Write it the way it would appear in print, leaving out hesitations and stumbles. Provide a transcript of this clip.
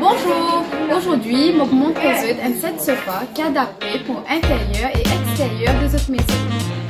Bonjour! Aujourd'hui, je vais vous montrer un set de sofa qui est adapté pour intérieur et extérieur de votre maison.